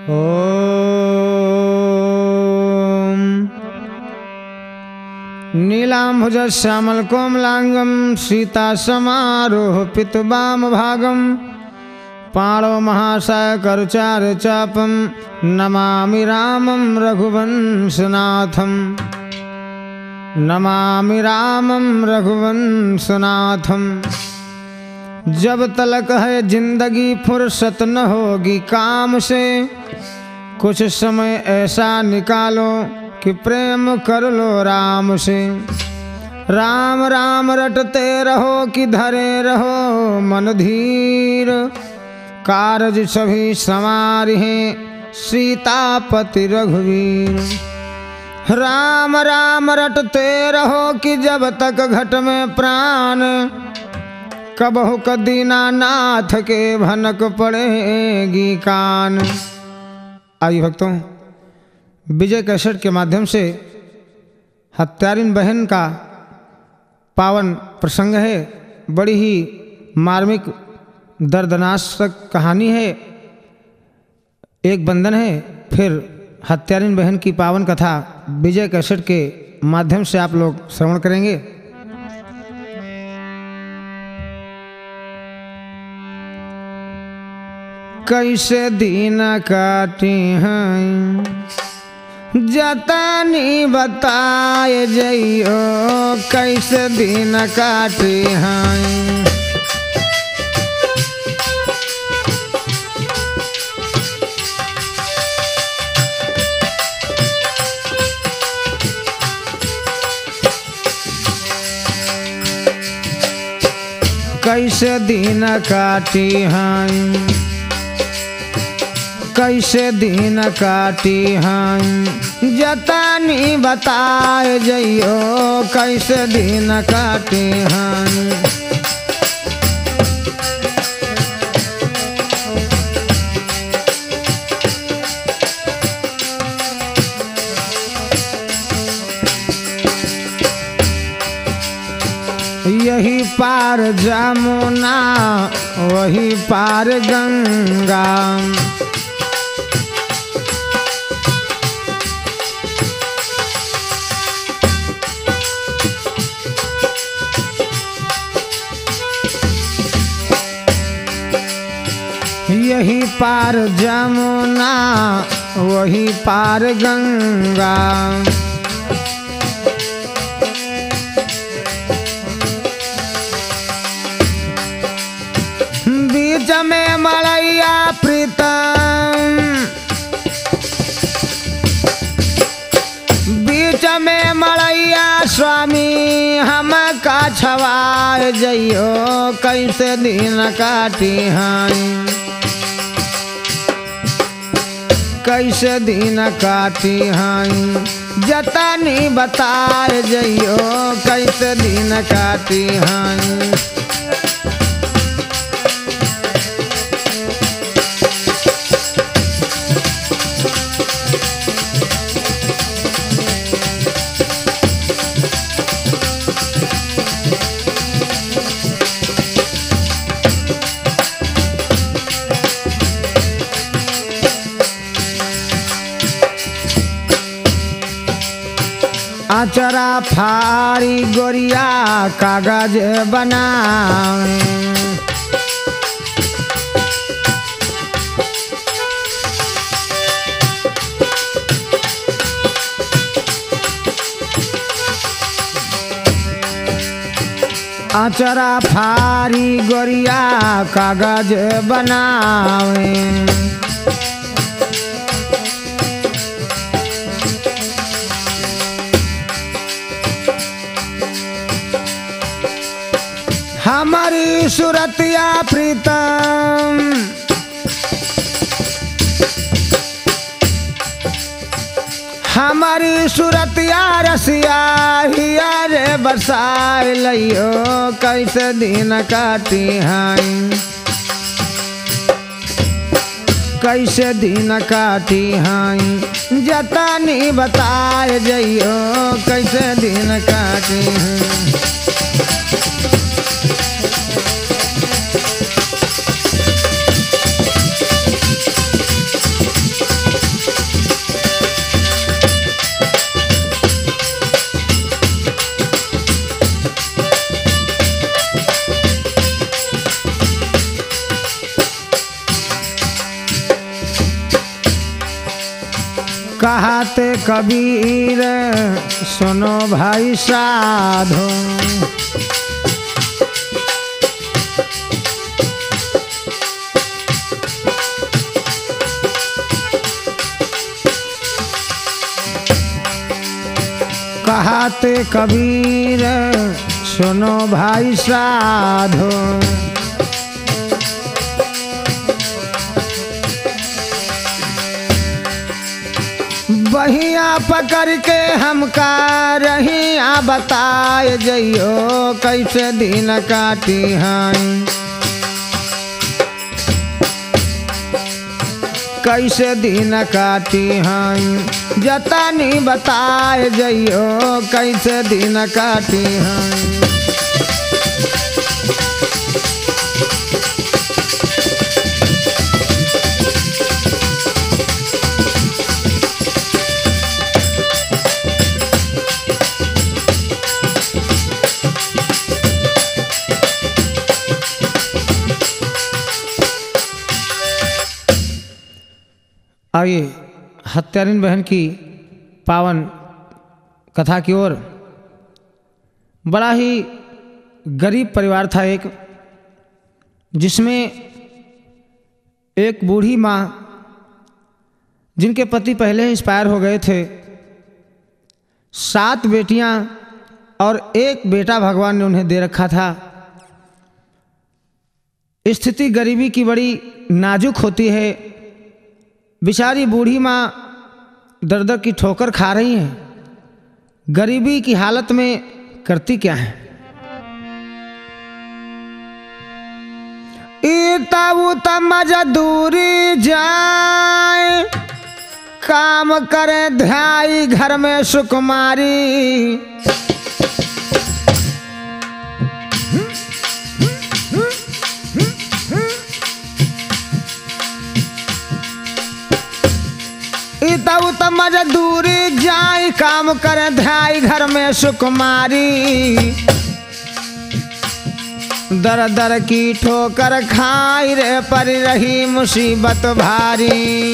ओम नीलांभुज श्यामल कोमलांगम सीता समारोह पितुवाम भागम पाणो महाशय करुचार चापम नमामि रामं रघुवंशनाथम नमामि रामं रघुवंशनाथम। जब तलक है जिंदगी फुर्सत न होगी काम से, कुछ समय ऐसा निकालो कि प्रेम कर लो राम से। राम राम रटते रहो कि धरे रहो मन धीर, कारज सभी संवार हैं सीतापति रघुवीर। राम राम रटते रहो कि जब तक घट में प्राण, कबहु क दीनानाथ के भनक पड़ेगी कान। आइए भक्तों, विजय कैसेट के माध्यम से हत्यारिन बहन का पावन प्रसंग है। बड़ी ही मार्मिक दर्दनाक कहानी है। एक बंधन है, फिर हत्यारिन बहन की पावन कथा विजय कैसेट के माध्यम से आप लोग श्रवण करेंगे। कैसे दिन काटी हैं जतनी बताए जइयो, कैसे दिन काटी हैं। कैसे दिन काटी हैं, कैसे दिन काटी हैं जतनी बताए जइयो, कैसे दिन काटी हैं। यही पार जमुना वही पार गंगा, यही पार जमुना वही पार गंगा। बीच में मलैया प्रीतम, बीच में मलैया स्वामी हम का छवाए जइयो, कैसे दिन काटी हैं। कैसे दिन काटी हैं जतनी बताए जइयो, कैसे दिन काटी हैं। आचरा फारी गोरिया कागज बनाए, आचरा फारी गोरिया कागज बनावे। हमारी सूरतिया प्रीतम, हमारी सूरतिया रसिया हिया रे बरसाए लइयो, कैसे दिन काटी हैं। कैसे दिन काटी हैं जतनी बताए जइयो, कैसे दिन काटी हैं। कहते कबीर सुनो भाई साधो, कहते कबीर सुनो भाई साधो। बहिया पकड़ के हमका रहिया बताए जइयो कैसे दिन काटी हैं, कैसे दिन काटी हैं, जतनी बताए जइयो कैसे दिन काटी हैं। आइए हत्यारिन बहन की पावन कथा की ओर। बड़ा ही गरीब परिवार था एक, जिसमें एक बूढ़ी माँ जिनके पति पहले ही एक्सपायर हो गए थे, 7 बेटियां और 1 बेटा भगवान ने उन्हें दे रखा था। स्थिति गरीबी की बड़ी नाजुक होती है। बेचारी बूढ़ी माँ दर दर की ठोकर खा रही हैं, गरीबी की हालत में करती क्या है। इता मजदूरी जाए, काम करे ध्याई घर में सुकुमारी, इता मजदूरी जाई, काम करे ध्याई घर में सुकुमारी, दर दर की ठोकर खाई रे पर रही मुसीबत भारी।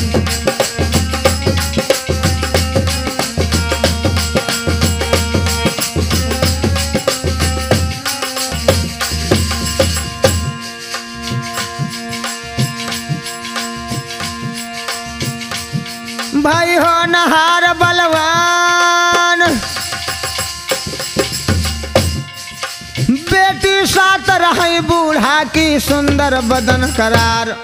भाई हो नहार बलवान, बेटी साथ रही बूढ़ा की सुंदर बदन करार।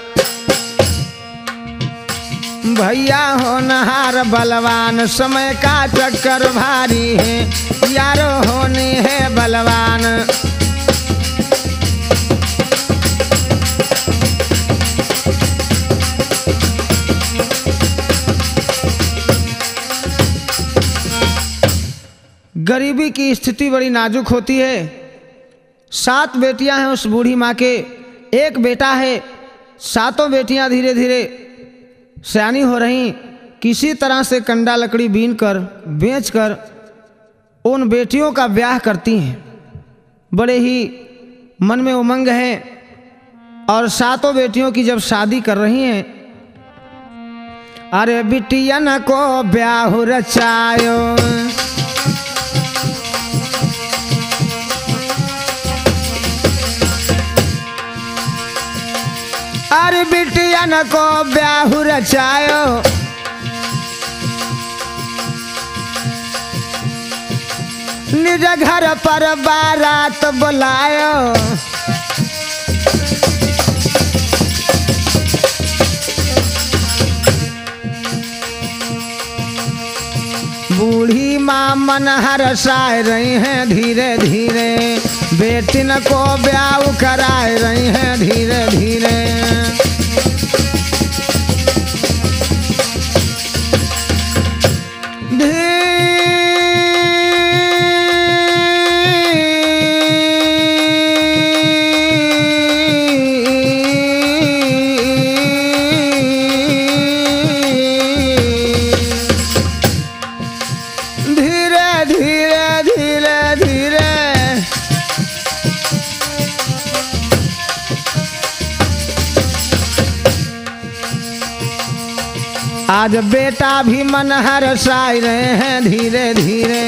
भैया हो नहार बलवान, समय का चक्कर भारी है, यारो होने है बलवान। गरीबी की स्थिति बड़ी नाजुक होती है। 7 बेटियां हैं उस बूढ़ी माँ के, 1 बेटा है। 7 बेटियां धीरे धीरे सयानी हो रही, किसी तरह से कंडा लकड़ी बीन कर बेच कर उन बेटियों का ब्याह करती हैं। बड़े ही मन में उमंग है और 7 बेटियों की जब शादी कर रही हैं, अरे बिटियन को ब्याह रचायो, अरे बिटियन को ब्याह रचायो, निज घर पर बारात बुलायो, बूढ़ी माँ मन हर्षाए रही हैं धीरे धीरे, बेटिन को ब्याह कराए रही हैं धीरे धीरे। आज बेटा भी मन हर्षाई रहे हैं धीरे धीरे।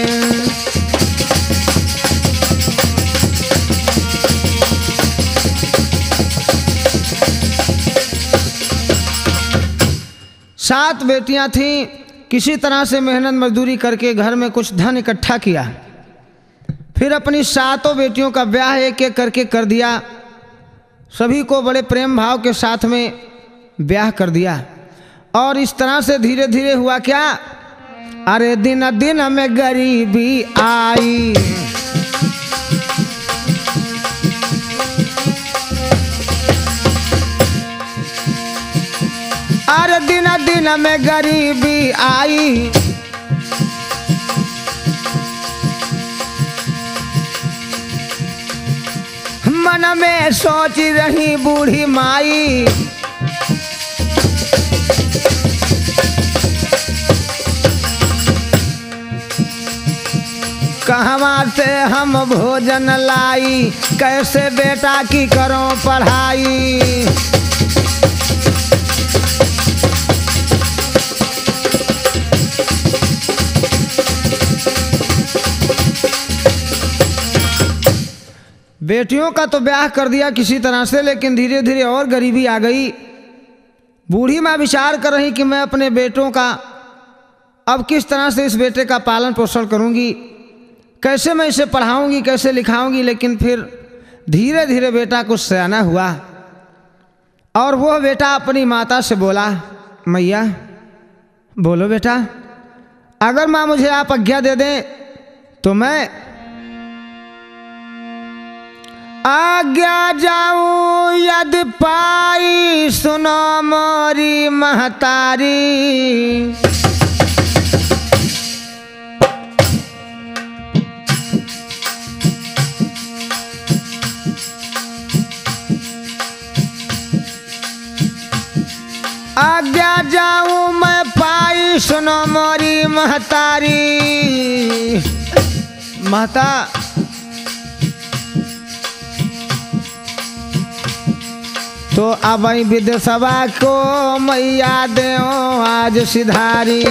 सात बेटियां थीं, किसी तरह से मेहनत मजदूरी करके घर में कुछ धन इकट्ठा किया, फिर अपनी सातों बेटियों का ब्याह एक एक करके कर दिया। सभी को बड़े प्रेम भाव के साथ में ब्याह कर दिया। और इस तरह से धीरे धीरे हुआ क्या, अरे दिन दिन में गरीबी आई। अरे दिन दिन में गरीबी आई। मन में सोच रही बूढ़ी माई, कहवा से हम भोजन लाई, कैसे बेटा की करो पढ़ाई। बेटियों का तो ब्याह कर दिया किसी तरह से, लेकिन धीरे धीरे और गरीबी आ गई। बूढ़ी माँ विचार कर रही कि मैं अपने बेटों का अब किस तरह से इस बेटे का पालन पोषण करूंगी, कैसे मैं इसे पढ़ाऊंगी, कैसे लिखाऊंगी। लेकिन फिर धीरे धीरे बेटा कुछ सयाना हुआ और वह बेटा अपनी माता से बोला, मैया बोलो बेटा, अगर माँ मुझे आप आज्ञा दे दें तो मैं आज्ञा जाऊं यदि पाई, सुनो मोरी महतारी। आज्ञा जाऊं मैं पाई, सुनो मोरी महतारी। महता तो अब विदेशवा को मैया दे आज सिधारी।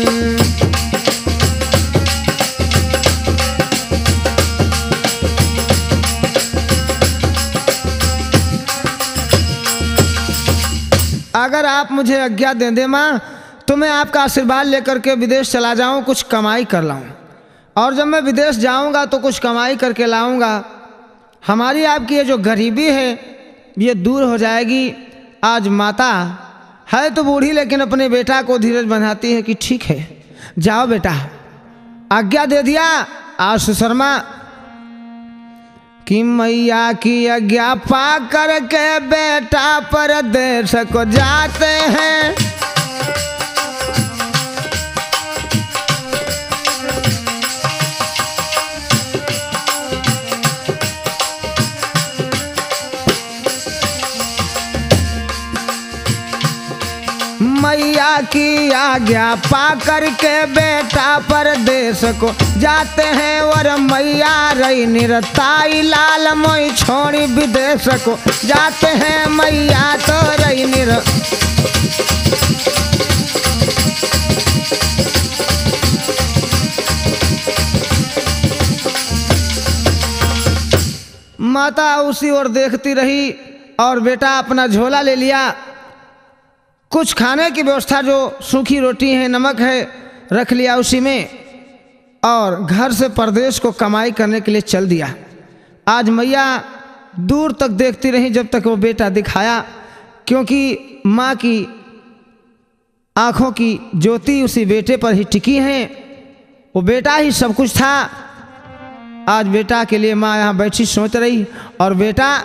अगर आप मुझे आज्ञा दे दे माँ, तो मैं आपका आशीर्वाद लेकर के विदेश चला जाऊं, कुछ कमाई कर लाऊं। और जब मैं विदेश जाऊंगा तो कुछ कमाई करके लाऊंगा। हमारी आपकी ये जो गरीबी है ये दूर हो जाएगी। आज माता है तो बूढ़ी, लेकिन अपने बेटा को धीरज बंधाती है कि ठीक है जाओ बेटा, आज्ञा दे दिया। आज शर्मा कि मैया की आज्ञा पा करके बेटा परदेश को जाते हैं। मैया की आज्ञा पा करके बेटा परदेश को जाते हैं। और मैया रही निरताई, लाल मोई छोड़ी विदेश को जाते हैं। मैया तो रही निर माता उसी ओर देखती रही और बेटा अपना झोला ले लिया। कुछ खाने की व्यवस्था, जो सूखी रोटी है, नमक है, रख लिया उसी में, और घर से परदेश को कमाई करने के लिए चल दिया। आज मैया दूर तक देखती रही जब तक वो बेटा दिखाया, क्योंकि माँ की आँखों की ज्योति उसी बेटे पर ही टिकी है। वो बेटा ही सब कुछ था। आज बेटा के लिए माँ यहाँ बैठी सोच रही, और बेटा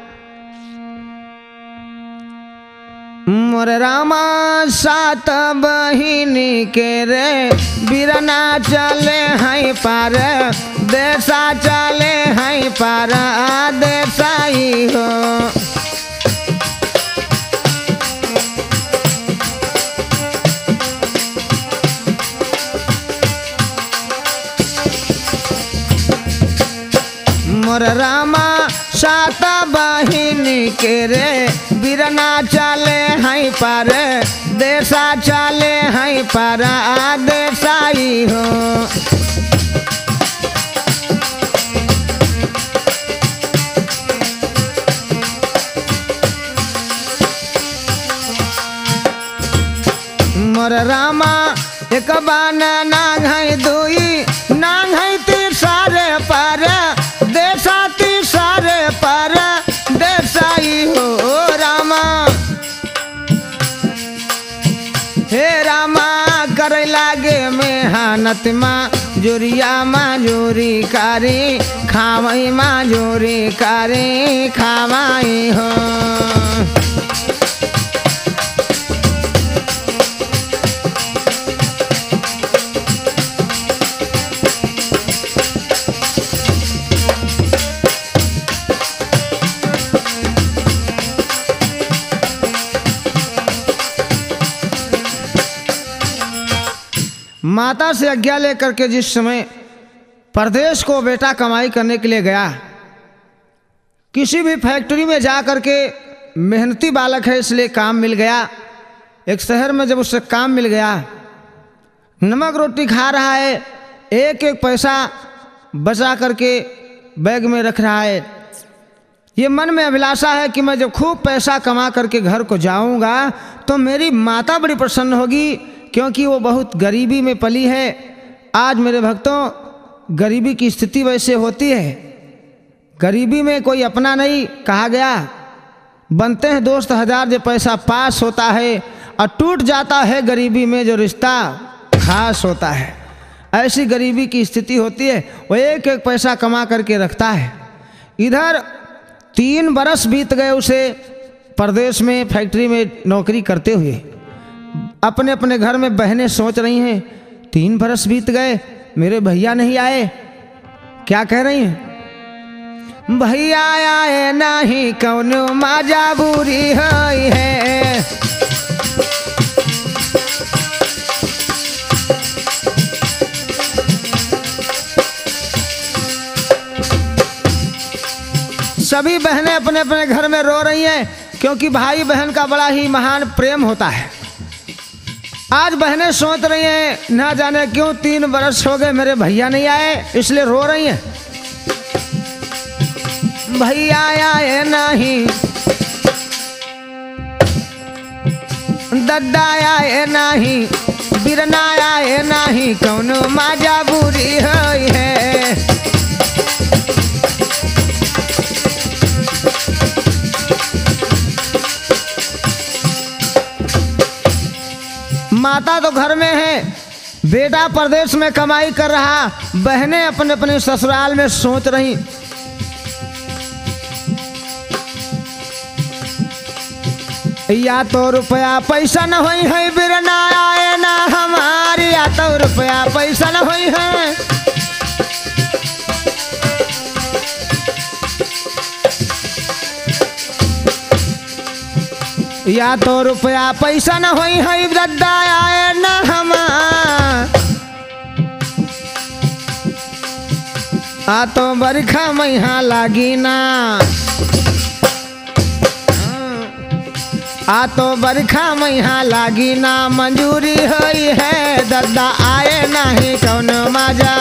मोर रामा सात बहिनी के रे बिरना चले हैं पार, देसा चले हैं पार देसाई हो। मोर रामा सात बहिनी के रे बिरना चले हैं पार, देशा चले हैं परदेसाई हो। मोर रामा एक बाना नांग है दुई नांग है तीसरे पर देशा तीसरे पर देसाई हो रामा। हे रामा करे लागे मेहनत मजूरिया मजूरी कारी खावई मजूरी कारी खावई हो। माता से आज्ञा लेकर के जिस समय परदेश को बेटा कमाई करने के लिए गया, किसी भी फैक्ट्री में जा कर के मेहनती बालक है इसलिए काम मिल गया। एक शहर में जब उससे काम मिल गया, नमक रोटी खा रहा है, एक एक पैसा बचा करके बैग में रख रहा है। ये मन में अभिलाषा है कि मैं जब खूब पैसा कमा करके घर को जाऊंगा तो मेरी माता बड़ी प्रसन्न होगी, क्योंकि वो बहुत गरीबी में पली है। आज मेरे भक्तों गरीबी की स्थिति वैसे होती है, गरीबी में कोई अपना नहीं कहा गया। बनते हैं दोस्त हजार जो पैसा पास होता है, और टूट जाता है गरीबी में जो रिश्ता खास होता है। ऐसी गरीबी की स्थिति होती है, वो एक एक पैसा कमा करके रखता है। इधर 3 बरस बीत गए उसे परदेश में फैक्ट्री में नौकरी करते हुए। अपने अपने घर में बहनें सोच रही हैं 3 बरस बीत गए मेरे भैया नहीं आए। क्या कह रही हैं? भैया आए नहीं कौनो मजबूरी है। सभी बहनें अपने अपने घर में रो रही हैं, क्योंकि भाई बहन का बड़ा ही महान प्रेम होता है। आज बहनें सोच रही हैं ना जाने क्यों 3 बरस हो गए मेरे भैया नहीं आए, इसलिए रो रही हैं। भैया आए नहीं, दद्दा आए नहीं, बिरना आए नहीं कौनो मजबूरी है। माता तो घर में है, बेटा परदेश में कमाई कर रहा, बहनें अपने अपने ससुराल में सोच रही। या तो रुपया पैसा न होई है बिरना आए ना हमारी, या तो रुपया पैसा न होई है। या तो रुपया पैसा न होई है दद्दा आए न हमार, आ तो बरखा मैहा लागी ना, आ तो बरखा मैहा लागी ना मंजूरी होई है दद्दा आए नहीं कौनो मजा।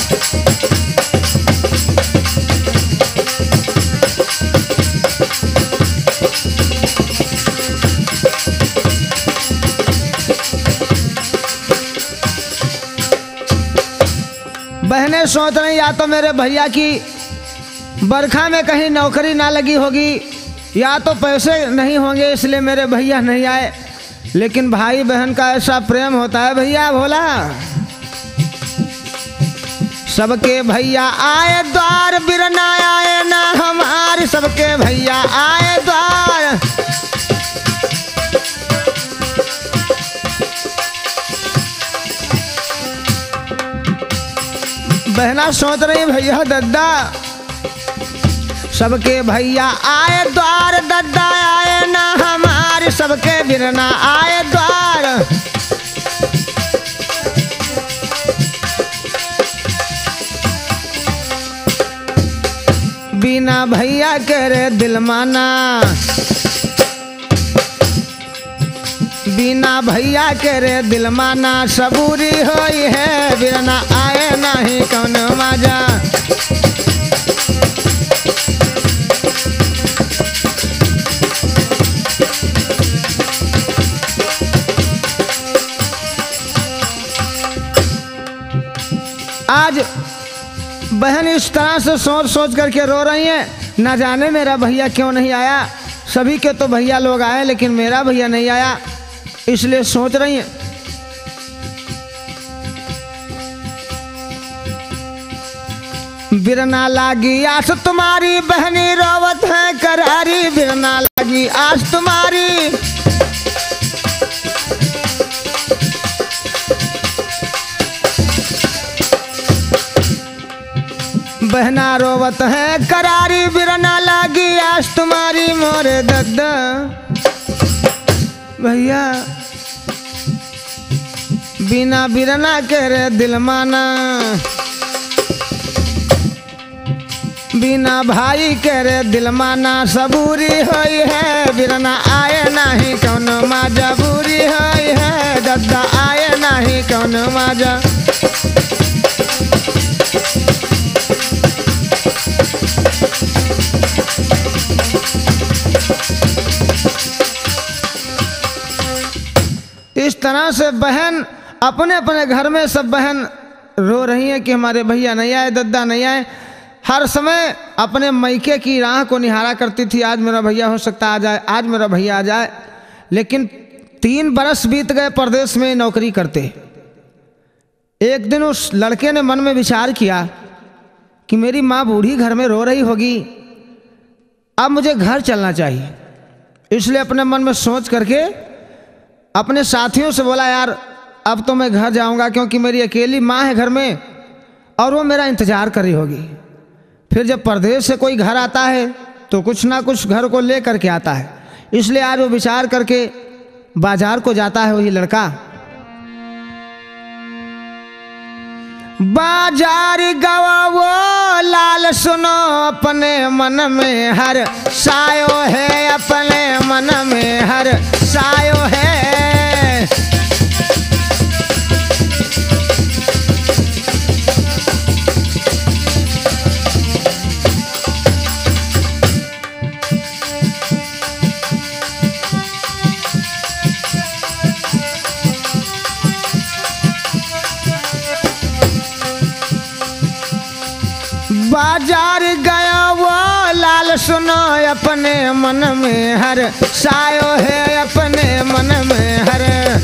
बहनें सोच रही या तो मेरे भैया की बरखा में कहीं नौकरी ना लगी होगी, या तो पैसे नहीं होंगे इसलिए मेरे भैया नहीं आए। लेकिन भाई बहन का ऐसा प्रेम होता है भैया भोला। सबके भैया आए द्वार बिरना आए ना हमारे, सबके भैया आए द्वार। बहना सोच रही भैया दद्दा, सबके भैया आए द्वार दद्दा आए ना हमारे, सबके बिरना आए द्वार। बिना भैया के रे दिल माना, बिना भैया के रे दिल माना सबूरी होई है, बिरना आए नहीं कौन मजा। आज बहन इस तरह से सोच सोच करके रो रही हैं, ना जाने मेरा भैया क्यों नहीं आया। सभी के तो भैया लोग आए लेकिन मेरा भैया नहीं आया, इसलिए सोच रही हैं। बिरना लागी आस तुम्हारी बहनी रोवत है करारी, बिरना लागी आस तुम्हारी। बहना रोवत है करारी, बिरना लागी आस तुम्हारी मोरे दद्दा। भैया बिना बिरना के रे दिल माना, बिना भाई के रे दिल माना सबूरी होई है, बिरना आए नहीं कौन मजबूरी होई है, दद्दा आए नहीं कौन मजा। इस तरह से बहन अपने अपने घर में सब बहन रो रही हैं कि हमारे भैया नहीं आए, दद्दा नहीं आए। हर समय अपने मैके की राह को निहारा करती थी, आज मेरा भैया हो सकता आ जाए, आज मेरा भैया आ जाए। लेकिन 3 बरस बीत गए परदेश में नौकरी करते। एक दिन उस लड़के ने मन में विचार किया कि मेरी माँ बूढ़ी घर में रो रही होगी, अब मुझे घर चलना चाहिए। इसलिए अपने मन में सोच करके अपने साथियों से बोला, यार अब तो मैं घर जाऊंगा क्योंकि मेरी अकेली माँ है घर में और वो मेरा इंतज़ार कर रही होगी। फिर जब परदेश से कोई घर आता है तो कुछ ना कुछ घर को ले करके आता है, इसलिए आज वो विचार करके बाजार को जाता है वही लड़का। बाजार गवा वो लाल सुनो अपने मन में हर सायो है, अपने मन में हर सायो है। बाजार गया वो लाल सुनो अपने मन में हर सायो है, अपने मन में हर।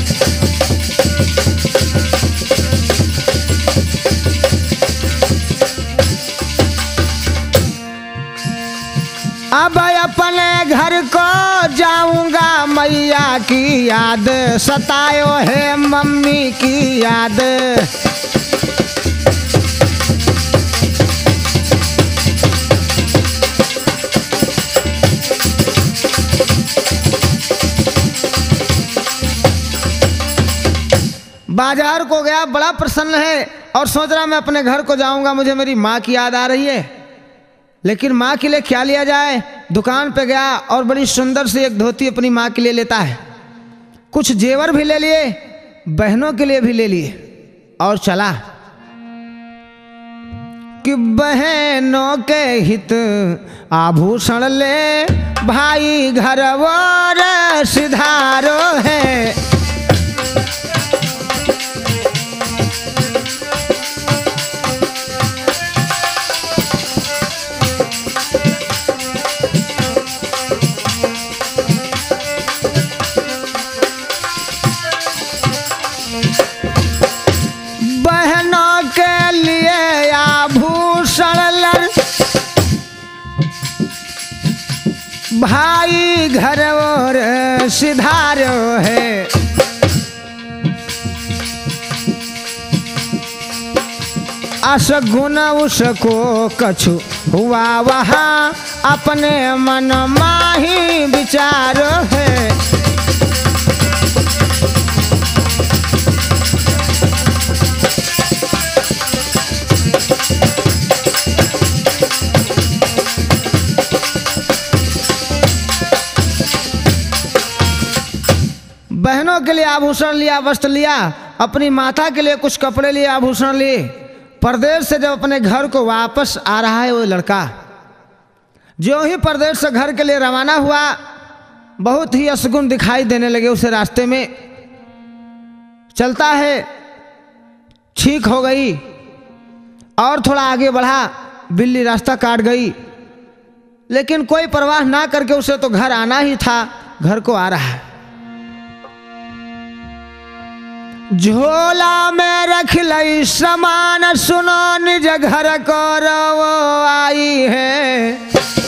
अब अपने घर को जाऊंगा, मैया की याद सतायो है, मम्मी की याद। बाजार को गया, बड़ा प्रसन्न है और सोच रहा मैं अपने घर को जाऊंगा, मुझे मेरी माँ की याद आ रही है। लेकिन माँ के लिए क्या लिया जाए? दुकान पे गया और बड़ी सुंदर सी एक धोती अपनी माँ के लिए लेता है। कुछ जेवर भी ले लिए, बहनों के लिए भी ले लिए और चला कि बहनों के हित आभूषण ले, भाई घर वो सिधारो है। भाई घर और सिधारो है। असगुन उसको कछु हुआ वहाँ, अपने मन माही विचारो है। बहनों के लिए आभूषण लिया, वस्त्र लिया, अपनी माता के लिए कुछ कपड़े लिए, आभूषण लिए। परदेश से जब अपने घर को वापस आ रहा है वो लड़का, जो ही परदेश से घर के लिए रवाना हुआ, बहुत ही अशगुन दिखाई देने लगे उसे। रास्ते में चलता है, ठीक हो गई और थोड़ा आगे बढ़ा, बिल्ली रास्ता काट गई, लेकिन कोई परवाह ना करके उसे तो घर आना ही था, घर को आ रहा है। झोला में रख लई सामान, सुनो निज घर को वो आई है।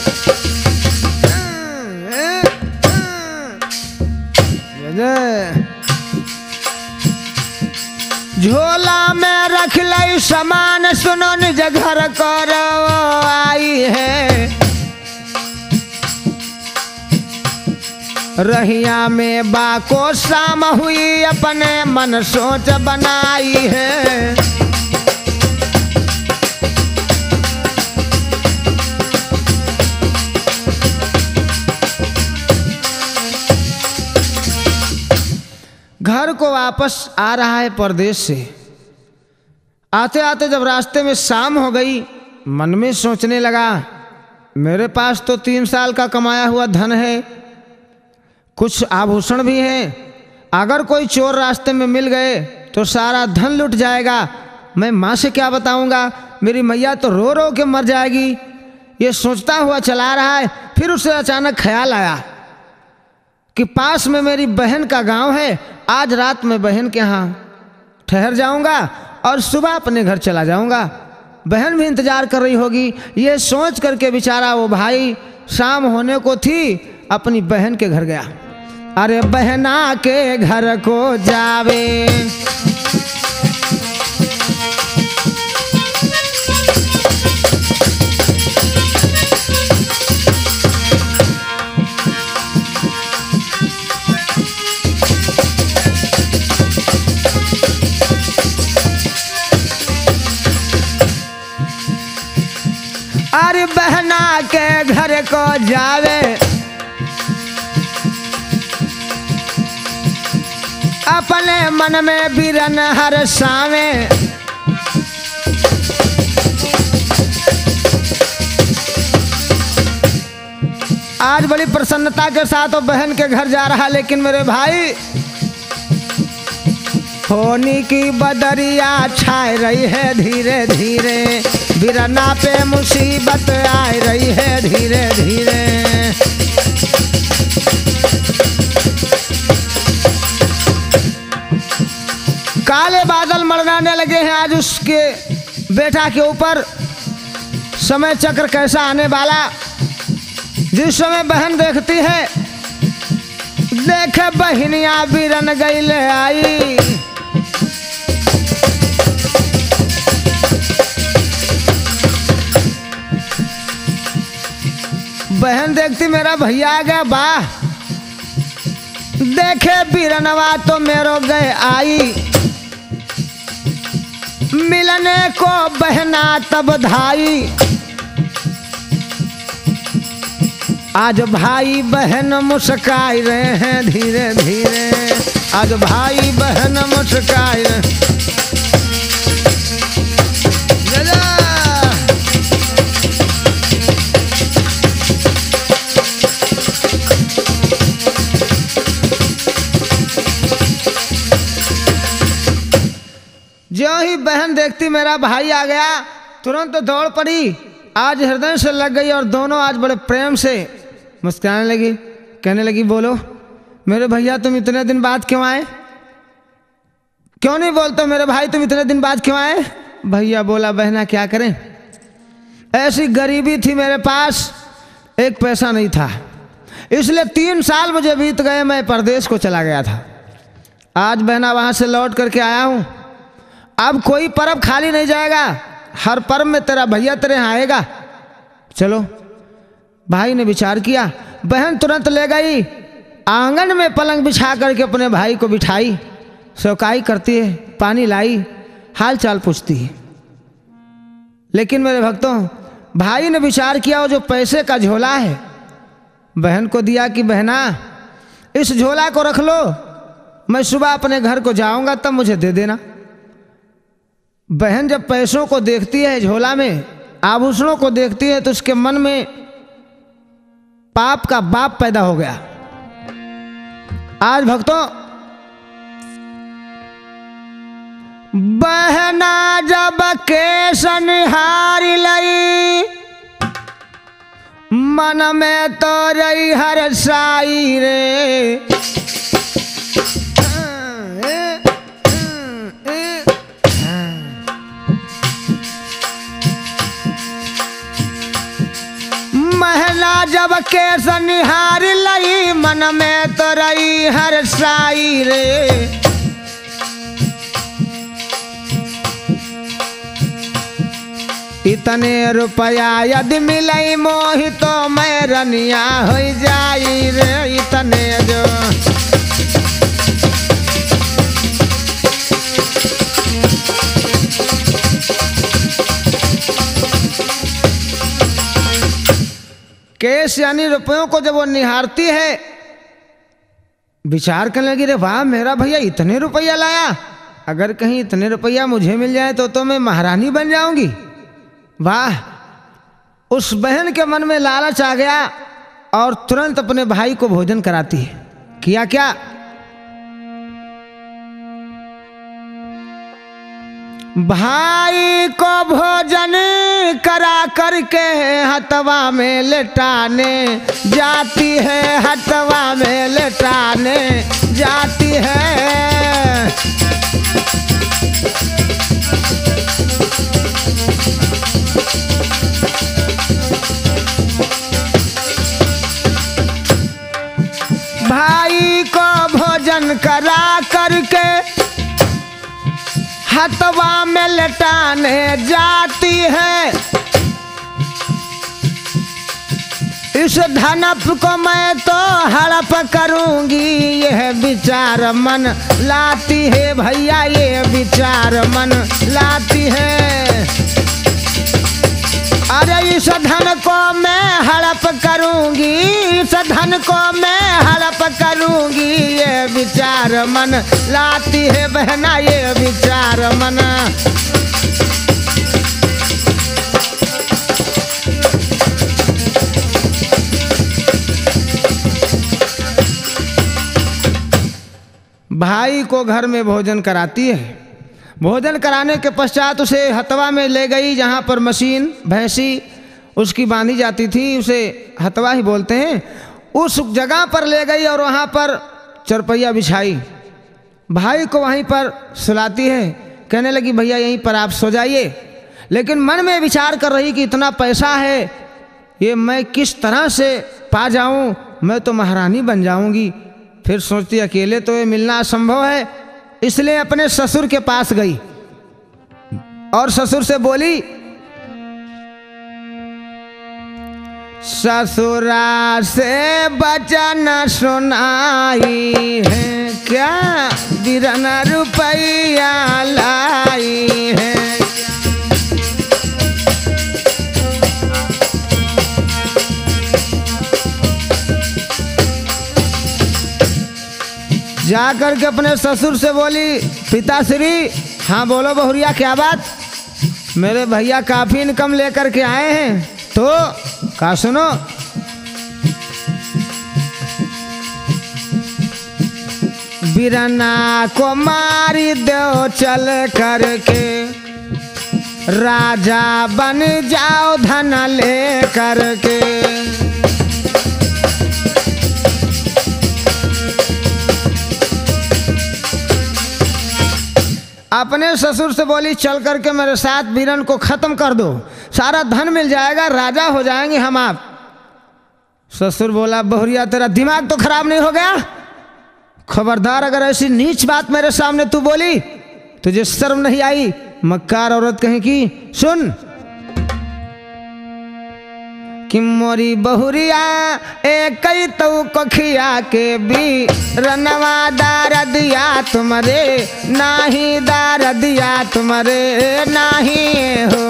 झोला में रख लई सामान, सुनो निज घर को वो आई है। रहिया में बाको शाम हुई, अपने मन सोच बनाई है। घर को वापस आ रहा है परदेश से। आते आते जब रास्ते में शाम हो गई, मन में सोचने लगा, मेरे पास तो 3 साल का कमाया हुआ धन है, कुछ आभूषण भी हैं, अगर कोई चोर रास्ते में मिल गए तो सारा धन लुट जाएगा। मैं माँ से क्या बताऊंगा, मेरी मैया तो रो रो के मर जाएगी। ये सोचता हुआ चला रहा है, फिर उसे अचानक ख्याल आया कि पास में मेरी बहन का गांव है, आज रात में बहन के यहाँ ठहर जाऊंगा और सुबह अपने घर चला जाऊंगा। बहन भी इंतजार कर रही होगी। ये सोच करके बेचारा वो भाई शाम होने को थी, अपनी बहन के घर गया। अरे बहना के घर को जावे, अरे बहना के घर को जावे, अपने मन में बिरन हर सावे। आज बड़ी प्रसन्नता के साथ वो बहन के घर जा रहा, लेकिन मेरे भाई होनी की बदरिया छाए रही है धीरे धीरे, बिरना पे मुसीबत आ रही है धीरे धीरे। काले बादल मंडराने लगे हैं आज उसके बेटा के ऊपर। समय चक्र कैसा आने वाला, जिस समय बहन देखती है, देखे बहनिया बिरन गईले आई। बहन देखती मेरा भैया आ गया, वाह, देखे बिरनवा तो मेरो गए आई। मिलने को बहना तब धाई, आज भाई बहन मुस्काई रहे हैं धीरे धीरे, आज भाई बहन मुस्काई रहे। जो ही बहन देखती मेरा भाई आ गया, तुरंत दौड़ पड़ी, आज हृदय से लग गई और दोनों आज बड़े प्रेम से मुस्कुराने लगी। कहने लगी, बोलो मेरे भैया तुम इतने दिन बाद क्यों आए? क्यों नहीं बोलते मेरे भाई तुम इतने दिन बाद क्यों आए? भैया बोला, बहना क्या करें, ऐसी गरीबी थी मेरे पास, एक पैसा नहीं था, इसलिए 3 साल मुझे बीत गए, मैं परदेश को चला गया था। आज बहना वहाँ से लौट करके आया हूँ, अब कोई पर्व खाली नहीं जाएगा, हर पर्व में तेरा भैया तेरे यहाँ आएगा। चलो। भाई ने विचार किया, बहन तुरंत ले गई, आंगन में पलंग बिछा करके अपने भाई को बिठाई, सौकाई करती है, पानी लाई, हाल चाल पूछती है। लेकिन मेरे भक्तों, भाई ने विचार किया, वो जो पैसे का झोला है बहन को दिया कि बहना इस झोला को रख लो, मैं सुबह अपने घर को जाऊंगा तब मुझे दे देना। बहन जब पैसों को देखती है, झोला में आभूषणों को देखती है, तो उसके मन में पाप का बाप पैदा हो गया। आज भक्तों, बहना जब केश निहारी लई, मन में तो रही हर साई रे। महला जब केस निहार लई, मन में तो रही हर साई रे। इतने रुपया यदि मिलई मोहि तो मैं रनिया हो जाई रे। इतने जो केस यानी रुपयों को जब वो निहारती है, विचार करने लगी, रे वाह मेरा भैया इतने रुपया लाया, अगर कहीं इतने रुपया मुझे मिल जाए तो मैं महारानी बन जाऊंगी। वाह, उस बहन के मन में लालच आ गया और तुरंत अपने भाई को भोजन कराती है। किया क्या, भाई को भोजन करा करके हथवा में लेटाने जाती है, हथवा में लेटाने जाती है। भाई को भोजन करा करके हथवा में लटाने जाती है। इस धनप को मैं तो हड़प करूंगी, यह विचार मन लाती है भैया, ये विचार मन लाती है। अरे इस धन को मैं हड़प करूंगी, इस धन को मैं हड़प करूंगी, ये विचार मन लाती है बहना, ये विचार मन। भाई को घर में भोजन कराती है। भोजन कराने के पश्चात उसे हथवा में ले गई, जहाँ पर मशीन भैंसी उसकी बांधी जाती थी, उसे हथवा ही बोलते हैं। उस जगह पर ले गई और वहाँ पर चरपैया बिछाई, भाई को वहीं पर सुलाती है। कहने लगी भैया यहीं पर आप सो जाइए। लेकिन मन में विचार कर रही कि इतना पैसा है, ये मैं किस तरह से पा जाऊँ, मैं तो महारानी बन जाऊँगी। फिर सोचती अकेले तो ये मिलना असंभव है, इसलिए अपने ससुर के पास गई और ससुर से बोली, ससुरा से बचन सुनाई है, क्या बिरन रुपया लाई है। जाकर के अपने ससुर से बोली, पिताश्री। हाँ बोलो बहुरिया, क्या बात। मेरे भैया काफ़ी इनकम लेकर के आए हैं, तो कहा सुनो। बिरना को मारी दो चल करके, राजा बन जाओ धन ले करके। अपने ससुर से बोली, चल करके मेरे साथ बीरन को खत्म कर दो, सारा धन मिल जाएगा, राजा हो जाएंगे हम आप। ससुर बोला, बहुरिया तेरा दिमाग तो खराब नहीं हो गया, खबरदार अगर ऐसी नीच बात मेरे सामने तू बोली, तुझे शर्म नहीं आई, मक्कार औरत कहीं की। सुन कि मोरी बहुरिया एक तो कखिया के भी रनवा दार दिया तुम्हारे, नाही दार दिया तुम्हारे नाही हो।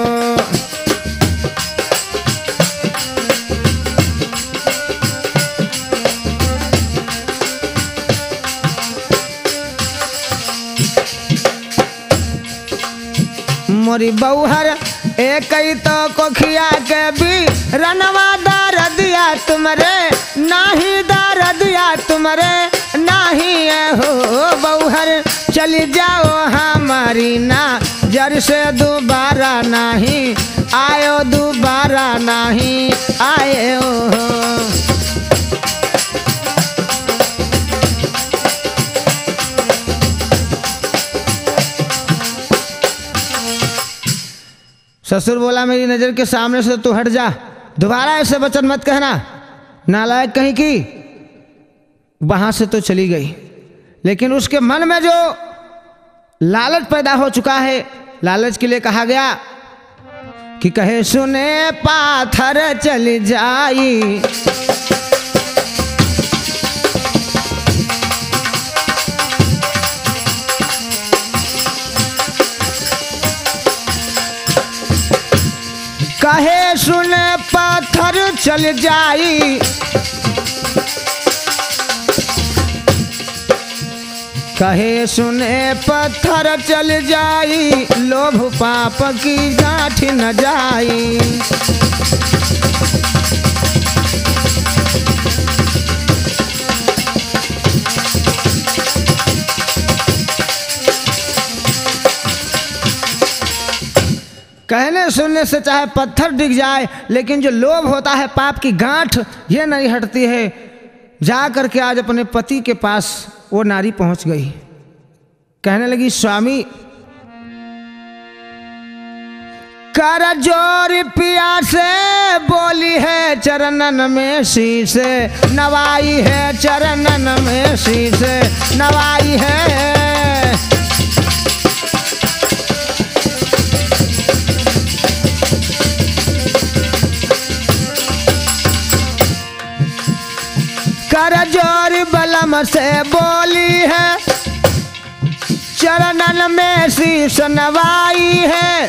मोरी बउहर एक ही तो कोखिया के भी रनवा दार दिया तुमरे नाही दार दिया तुमरे नाही हो बउहर चली जाओ हमारी ना जर से दोबारा नहीं आयो दोबारा नहीं आए हो। ससुर बोला मेरी नजर के सामने से तू हट जा, दोबारा ऐसे वचन मत कहना, नालायक कहीं की। वहां से तो चली गई, लेकिन उसके मन में जो लालच पैदा हो चुका है, लालच के लिए कहा गया कि कहे सुने पाथर चली जाई, कहे सुने पत्थर चल जाई, कहे सुने पत्थर चल जाई, लोभ पाप की गांठ न जाई। कहने सुनने से चाहे पत्थर डिग जाए, लेकिन जो लोभ होता है पाप की गांठ, ये नहीं हटती है। जा करके आज अपने पति के पास वो नारी पहुंच गई, कहने लगी स्वामी कर जोर पिया से बोली है चरणन में शीश नवाई है, चरणन में शीश नवाई है। कर जोर बलम से बोली है, चरणन में शीश नवाई है।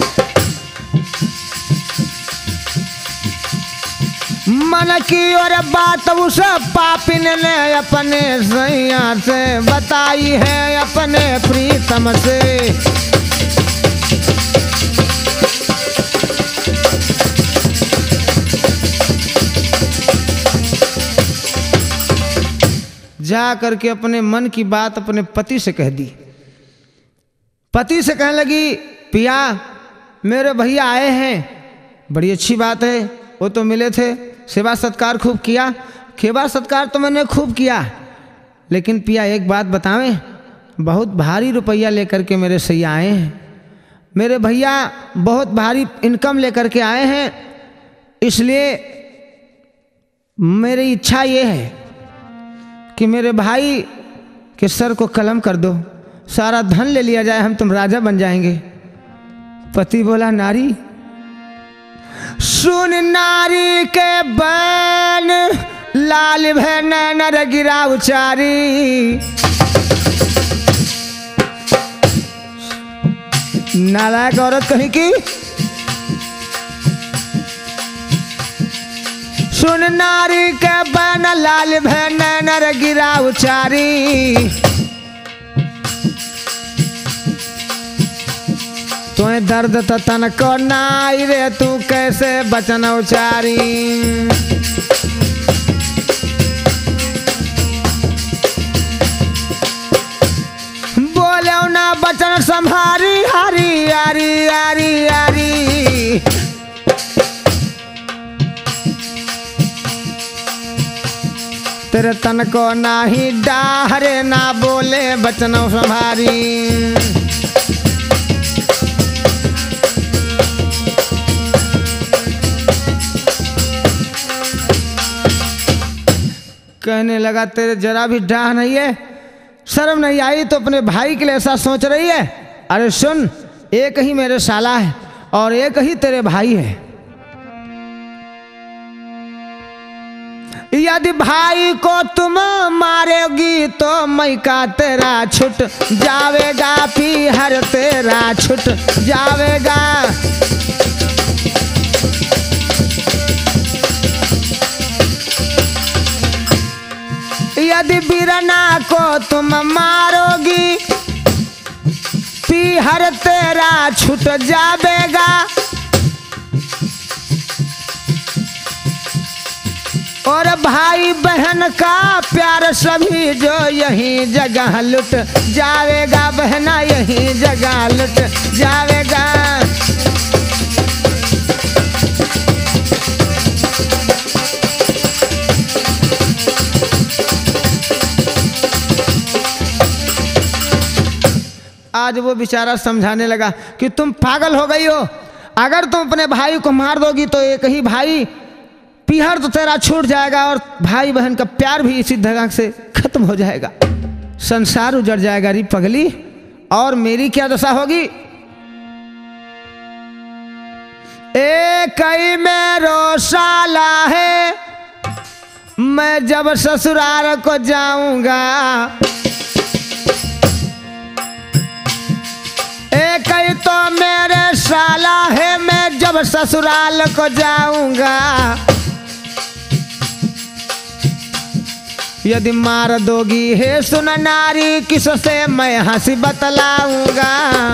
मन की और बात उस पापिन ने अपने सैया से बताई है, अपने प्रीतम से। जा करके अपने मन की बात अपने पति से कह दी। पति से कहने लगी पिया मेरे भैया आए हैं, बड़ी अच्छी बात है, वो तो मिले थे, सेवा सत्कार खूब किया। सेवा सत्कार तो मैंने खूब किया, लेकिन पिया एक बात बतावें, बहुत भारी रुपया लेकर के मेरे सैया आए हैं। मेरे भैया बहुत भारी इनकम लेकर के आए हैं, इसलिए मेरी इच्छा ये है कि मेरे भाई के सर को कलम कर दो, सारा धन ले लिया जाए, हम तुम राजा बन जाएंगे। पति बोला नारी सुन नारी के बन लाल भैन नर गिरा उचारी। नालायक औरत कहीं की, सुन नारी के बन लाल भैन नर गिरा उचारी। तुए दर्द तन को नाई रे, तू कैसे बचन उचारी। बोले ना बचन संभारी, हरी यारी यारी यारी। तेरे तन को नाही डाहरे, ना बोले बचन संभारी। कहने लगा तेरे जरा भी डाह नहीं है, शर्म नहीं आई तो अपने भाई के लिए ऐसा सोच रही है। अरे सुन, एक ही मेरे साला है और एक ही तेरे भाई है, यदि भाई को तुम मारेगी तो मैं का तेरा छूट जावेगा, पीहर तेरा छूट जावेगा। यदि बीरना को तुम मारोगी पीहर तेरा छूट जावेगा, और भाई बहन का प्यार सभी जो यही जगह लुट जावेगा, बहना यही जगह लुट जावेगा। आज वो बेचारा समझाने लगा कि तुम पागल हो गई हो, अगर तुम अपने भाई को मार दोगी तो एक ही भाई पीहर तो तेरा छूट जाएगा और भाई बहन का प्यार भी इसी धड़क से खत्म हो जाएगा, संसार उजड़ जाएगा री पगली, और मेरी क्या दशा होगी। एक ही मेरो साला है, मैं जब ससुराल को जाऊंगा, एक ही तो मेरे साला है, मैं जब ससुराल को जाऊंगा, यदि मार दोगी हे सुन नारी, किससे मैं हंसी बतलाऊंगा।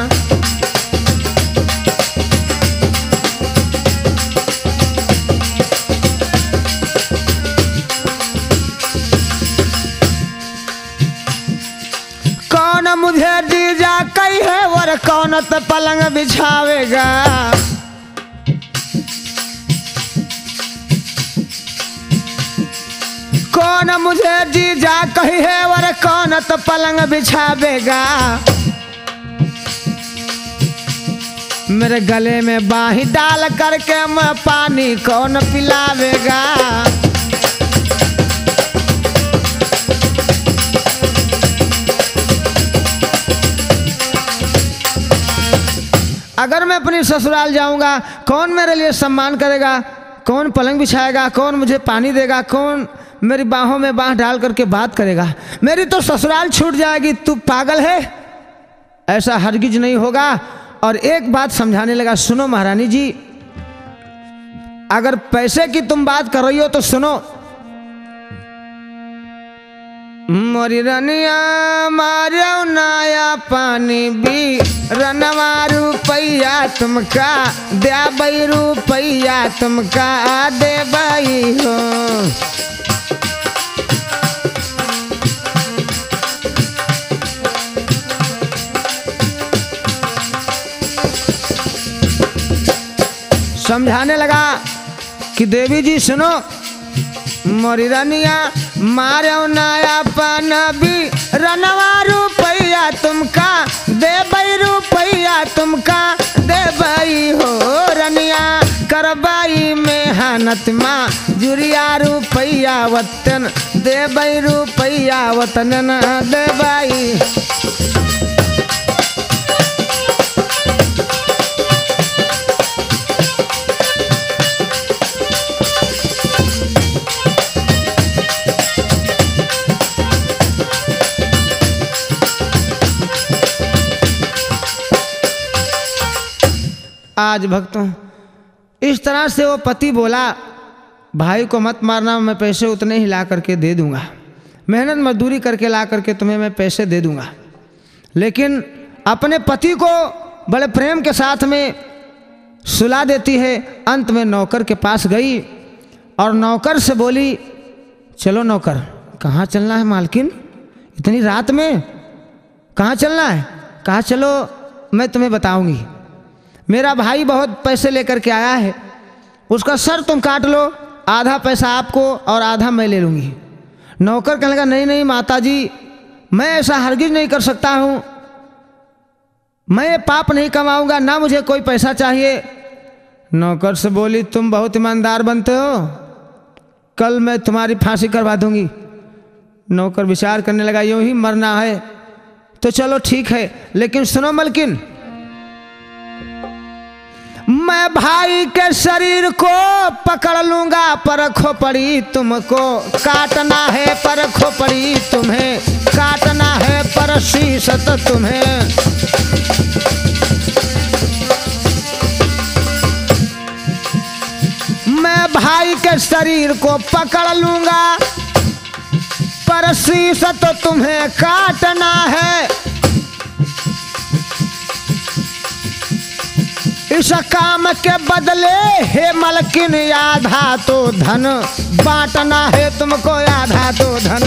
कौन मुझे दीजा कही है और कौन तो पलंग बिछावेगा, कौन मुझे जीजा कही है और कौन तो पलंग बिछावेगा। मेरे गले में बाही डाल करके मैं पानी कौन पिलावेगा। अगर मैं अपनी ससुराल जाऊंगा, कौन मेरे लिए सम्मान करेगा, कौन पलंग बिछाएगा, कौन मुझे पानी देगा, कौन मेरी बाहों में बाह डाल करके बात करेगा। मेरी तो ससुराल छूट जाएगी। तू पागल है, ऐसा हरगिज नहीं होगा। और एक बात समझाने लगा, सुनो महारानी जी, अगर पैसे की तुम बात कर रही हो तो सुनो। मोरी रनिया मारो नाया पानी भी रनवा रुपैया तुमका दे बई, रुपैया तुमका दे बई हो। समझाने लगा कि देवी जी सुनो, मोरी रनिया मारो नाया पान भी रनवा रुपैया तुमका दे बई, रुपैया तुमका दे बई हो। रनिया करबाई मेहनत माँ जुरिया रुपैया वतन दे बई, रुपैया वतन दे बई। आज भक्तों इस तरह से वो पति बोला, भाई को मत मारना, मैं पैसे उतने ही ला करके दे दूंगा, मेहनत मजदूरी करके ला करके तुम्हें मैं पैसे दे दूंगा। लेकिन अपने पति को बड़े प्रेम के साथ में सुला देती है। अंत में नौकर के पास गई और नौकर से बोली, चलो नौकर, कहाँ चलना है मालकिन, इतनी रात में कहाँ चलना है। कहा चलो मैं तुम्हें बताऊंगी, मेरा भाई बहुत पैसे लेकर के आया है, उसका सर तुम काट लो, आधा पैसा आपको और आधा मैं ले लूँगी। नौकर कहने लगा, नहीं नहीं माताजी, मैं ऐसा हरगिज नहीं कर सकता हूँ, मैं पाप नहीं कमाऊँगा, ना मुझे कोई पैसा चाहिए। नौकर से बोली, तुम बहुत ईमानदार बनते हो, कल मैं तुम्हारी फांसी करवा दूँगी। नौकर विचार करने लगा, यूँ ही मरना है तो चलो ठीक है, लेकिन सुनो मलकिन, मैं भाई के शरीर को पकड़ लूंगा, पर खोपड़ी तुमको काटना है, पर खोपड़ी तुम्हें काटना है, पर शीशत तुम्हें। मैं भाई के शरीर को पकड़ लूंगा, पर शीशत तुम्हें काटना है। इस काम के बदले हे मलकिन आधा तो धन बांटना है तुमको, आधा तो धन।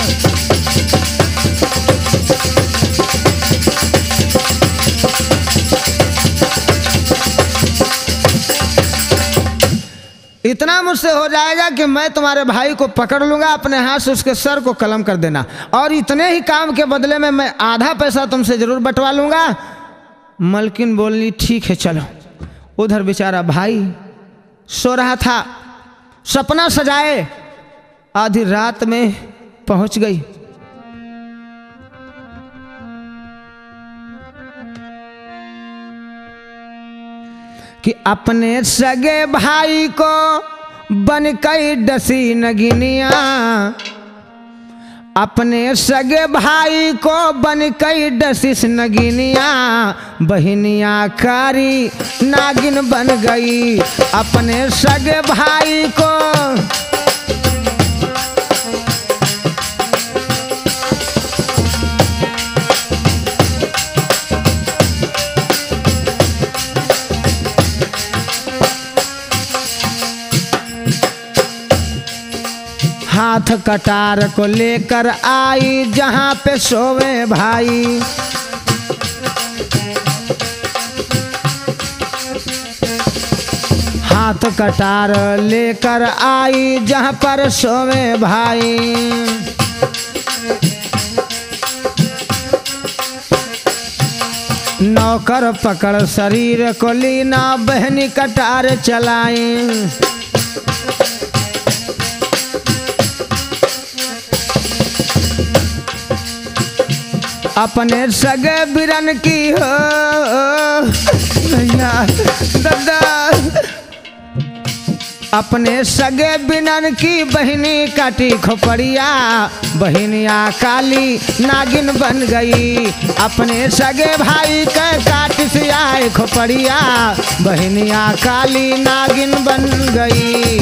इतना मुझसे हो जाएगा कि मैं तुम्हारे भाई को पकड़ लूंगा, अपने हाथ से उसके सर को कलम कर देना, और इतने ही काम के बदले में मैं आधा पैसा तुमसे जरूर बंटवा लूंगा। मलकिन बोली ठीक है चलो। उधर बेचारा भाई सो रहा था, सपना सजाए आधी रात में पहुंच गई। कि अपने सगे भाई को बन कई डसी नगिनिया, अपने सगे भाई को बन कई डसिस नगिनिया, बहनिया कारी नागिन बन गई। अपने सगे भाई को हाथ कटार को लेकर आई जहां पे सोवे भाई। हाथ कटार लेकर आई जहां पर सोवे भाई। नौकर पकड़ शरीर को लीना बहनी कटार चलाई। अपने सगे बिरन की हो भैया दादा, अपने सगे बिरन की बहनी काटी खोपड़िया, बहनिया काली नागिन बन गई। अपने सगे भाई के काटी से आए खोपड़िया, बहनिया काली नागिन बन गई।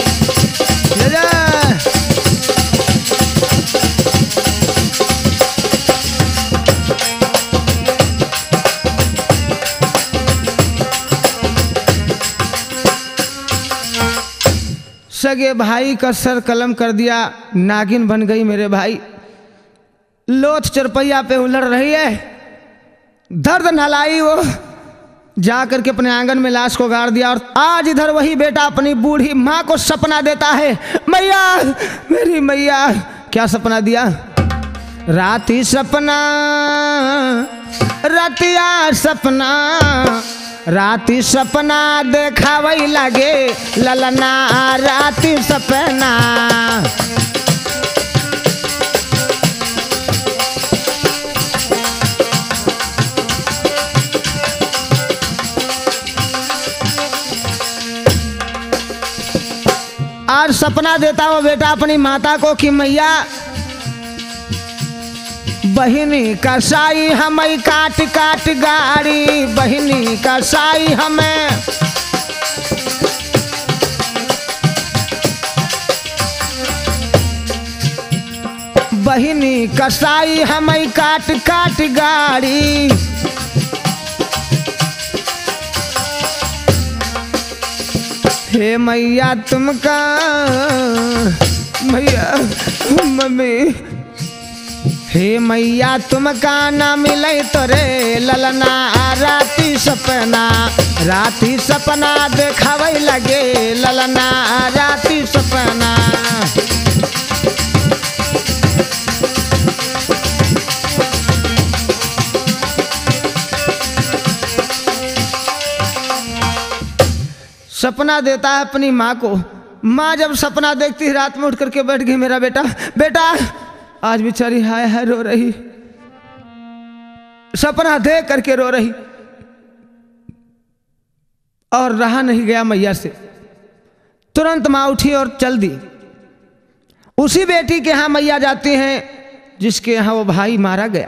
सगे भाई का सर कलम कर दिया, नागिन बन गई मेरे भाई। लोथ चरपैया पे उलड़ रही है, दर्द नलाई वो जा करके अपने आंगन में लाश को गाड़ दिया। और आज इधर वही बेटा अपनी बूढ़ी माँ को सपना देता है, मैया मेरी मैया। क्या सपना दिया? राती सपना रतिया सपना, राती सपना देखा वही लगे ललना, राती सपना। आज सपना देता वो बेटा अपनी माता को कि मैया बहिनी का साई हमें काट काट गाड़ी, बहिनी का साई हमें। बहिनी का साई हमें काट काट गाड़ी। हे मैया तुमका मैया मम्मी, हे मैया तुमका ना मिले तोरे ललना, राती सपना, राती सपना देखावे लगे ललना, राती सपना। सपना देता है अपनी माँ को। माँ जब सपना देखती है रात में उठ करके बैठ गई, मेरा बेटा बेटा। आज बेचारी हाय हाय रो रही, सपना देख करके रो रही, और रहा नहीं गया मैया से। तुरंत माँ उठी और चल दी। उसी बेटी के यहाँ मैया जाती हैं जिसके यहाँ वो भाई मारा गया।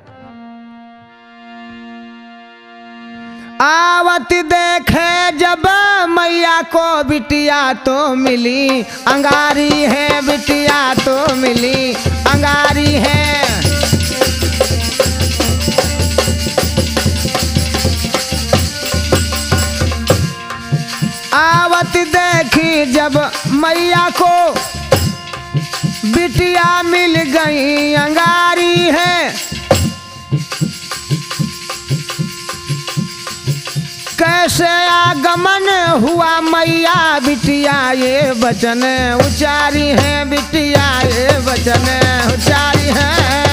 आवत देखे जब मैया को बिटिया तो मिली, अंगारी है बिटिया तो मिली, अंगारी है। मैया को बिटिया मिल गई अंगारी है। कैसे आगमन हुआ मैया बिटिया ये वचन उचारी है, बिटिया ये वचन उचारी है।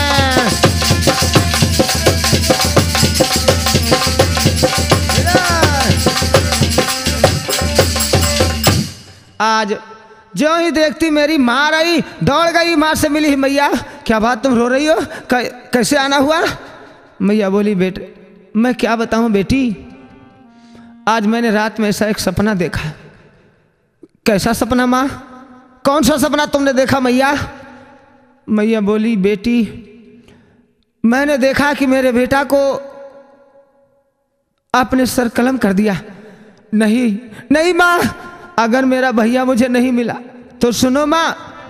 आज जो ही देखती मेरी माँ रही, दौड़ गई, माँ से मिली, मैया क्या बात तुम रो रही हो, कैसे आना हुआ? मैया बोली बेटे मैं क्या बताऊं बेटी, आज मैंने रात में ऐसा एक सपना देखा। कैसा सपना माँ, कौन सा सपना तुमने देखा मैया? मैया बोली बेटी मैंने देखा कि मेरे बेटा को आपने सर कलम कर दिया। नहीं नहीं माँ, अगर मेरा भैया मुझे नहीं मिला तो सुनो माँ,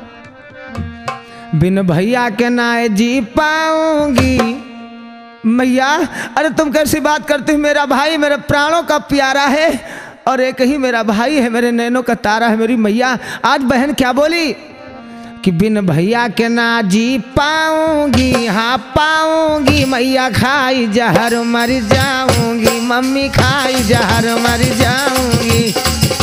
बिन भैया के ना जी पाऊंगी। मैया अरे तुम कैसी बात करती हो, मेरा भाई मेरे प्राणों का प्यारा है और एक ही मेरा भाई है, मेरे नैनों का तारा है मेरी मैया। आज बहन क्या बोली कि बिन भैया के ना जी पाऊंगी, हाँ पाऊंगी, मैया खाई जहर मर जाऊंगी, मम्मी खाई जहर मर जाऊंगी।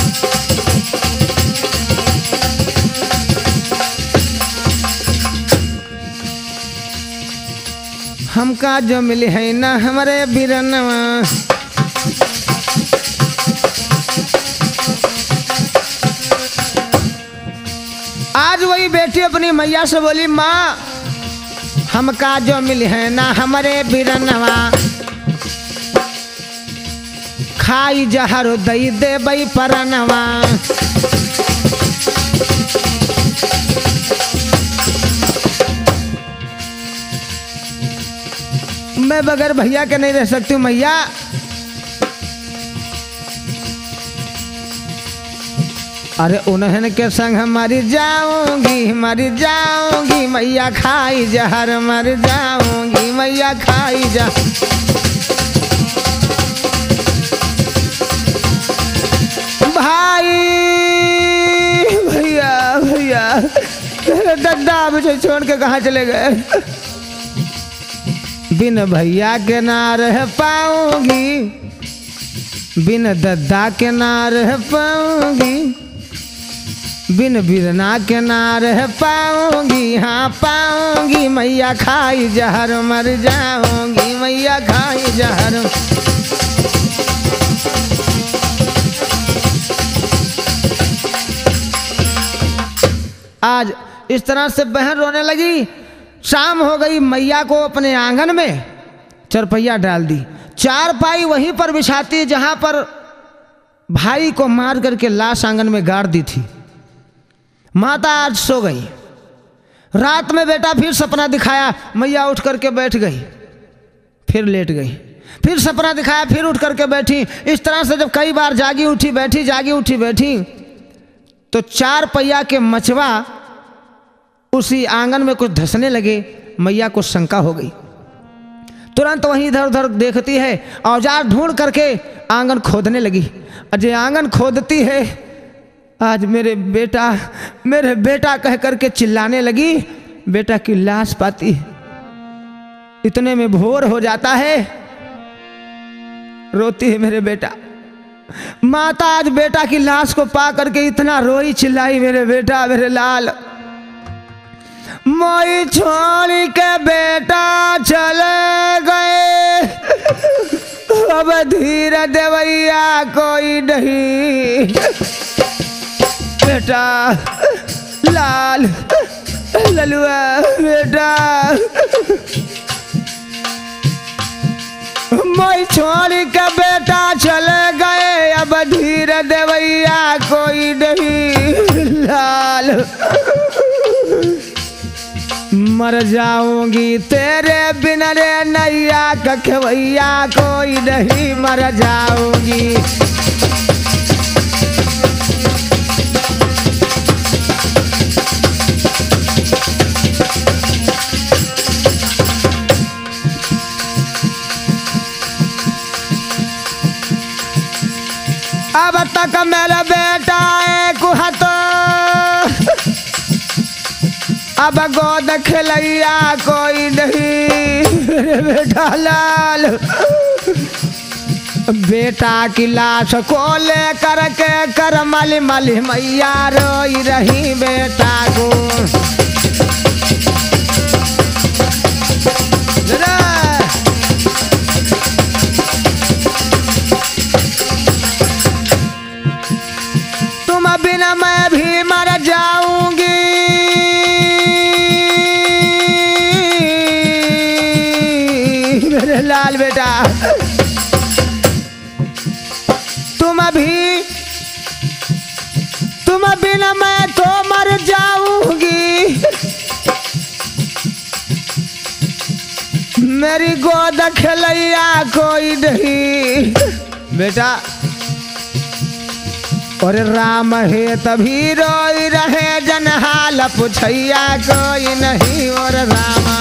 हमका जो मिले है ना हमारे बिरनवा, आज वही बेटी अपनी मैया से बोली माँ हमका जो मिले है ना हमारे बिरनवा, खाई जहर दई दे बई परनवा। मैं बगैर भैया के नहीं रह सकती हूँ मैया। अरे उन्हें के संग मर जाऊंगी, मर जाऊंगी, मैया खाई जहर मर जाऊंगी, मैया खाई जा। भाई भैया भैया मेरे दद्दा मुझे छोड़ के कहाँ चले गए? बिन भैया के ना रह पाऊंगी, बिन दद्दा के ना रह पाऊंगी, बिन बिरना के ना रह पाऊंगी, हाँ पाऊंगी, मैया खाई जहर मर जाऊंगी, मैया खाई जहर। आज इस तरह से बहन रोने लगी। शाम हो गई, मैया को अपने आंगन में चरपैया डाल दी, चारपाई वहीं पर बिछाती जहां पर भाई को मार करके लाश आंगन में गाड़ दी थी। माता आज सो गई। रात में बेटा फिर सपना दिखाया, मैया उठ करके बैठ गई, फिर लेट गई, फिर सपना दिखाया, फिर उठ करके बैठी। इस तरह से जब कई बार जागी उठी बैठी, जागी उठी बैठी, तो चारपैया के मचवा उसी आंगन में कुछ धंसने लगे। मैया को शंका हो गई, तुरंत वहीं इधर उधर देखती है, औजार ढूंढ करके आंगन खोदने लगी। अजय आंगन खोदती है, आज मेरे बेटा कह करके चिल्लाने लगी। बेटा की लाश पाती है, इतने में भोर हो जाता है, रोती है मेरे बेटा। माता आज बेटा की लाश को पा करके इतना रोई, चिल्लाई, मेरे बेटा मेरे लाल, मोई छोड़ के बेटा चले गए, अब धीर देवैया कोई नहीं, बेटा लाल ललुआ बेटा, मोई छोड़ के बेटा चले गए, अब धीर देवैया कोई नहीं, लाल मर जाऊंगी तेरे बिना रे नैया कखवैया कोई नहीं, मर जाऊंगी। अब तक मेरा बेटा एक हाथ अब गोद खिलैया कोई नहीं बेटा लाल, बेटा की लाश को लेकर के करमल मल मैया रोई रही बेटा को। तुम बिना मैं भी मर जाऊंगी, मेरे लाल बेटा तुम बिना मैं तो मर जाऊंगी, मेरी गोद खिलैया कोई नहीं बेटा। और राम है तभी रोई रहे जनहाल पुछैया कोई नहीं। और रामा